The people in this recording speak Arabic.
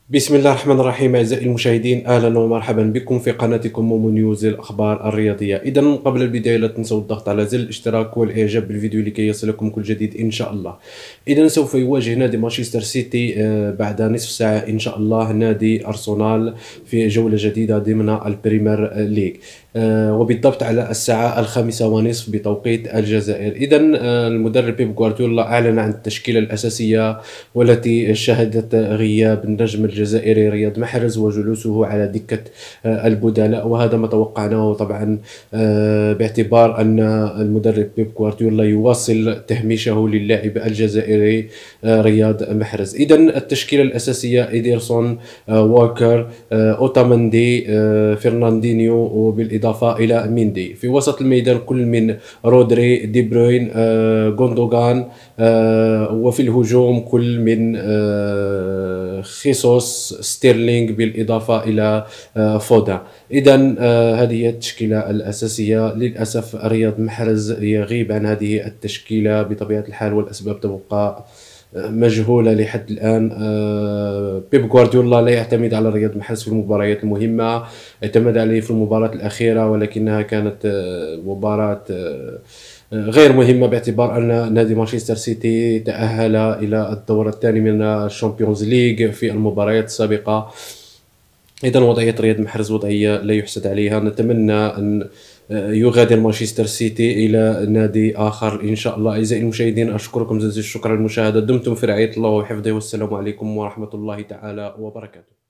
بسم الله الرحمن الرحيم. أعزائي المشاهدين، أهلا ومرحبا بكم في قناتكم مومو نيوز الأخبار الرياضية. إذا قبل البداية لا تنسوا الضغط على زر الاشتراك والإعجاب بالفيديو لكي يصلكم كل جديد إن شاء الله. إذا سوف يواجه نادي مانشستر سيتي بعد نصف ساعة إن شاء الله نادي أرسنال في جولة جديدة ضمن البريمير ليج، وبالضبط على الساعة 5:30 بتوقيت الجزائر. إذا المدرب بيب غوارديولا أعلن عن التشكيلة الأساسية والتي شهدت غياب النجم الجزائري رياض محرز وجلوسه على دكة البدلاء، وهذا ما توقعناه طبعا باعتبار أن المدرب بيب غوارديولا يواصل تهميشه للاعب الجزائري رياض محرز. إذا التشكيلة الأساسية: إيدرسون، واكر، أوتاماندي، فرناندينيو، وبالإضافة إلى ميندي. في وسط الميدان كل من رودري، دي بروين، غوندوغان، وفي الهجوم كل من خيسوس، ستيرلينغ، بالإضافة إلى فودا. إذا هذه هي التشكيلة الأساسية. للأسف رياض محرز يغيب عن هذه التشكيلة بطبيعة الحال، والأسباب تبقى مجهولة لحد الآن. بيب غوارديولا لا يعتمد على رياض محرز في المباريات المهمة، اعتمد عليه في المباراة الأخيرة، ولكنها كانت مباراة غير مهمة باعتبار أن نادي مانشستر سيتي تأهل إلى الدور الثاني من الشامبيونز ليج في المباريات السابقة. إذا وضعية رياض محرز وضعية لا يحسد عليها. نتمنى أن يغادر مانشستر سيتي إلى نادي آخر إن شاء الله. أعزائي المشاهدين، أشكركم جزيل الشكر على المشاهدة. دمتم في رعاية الله وحفظه، والسلام عليكم ورحمة الله تعالى وبركاته.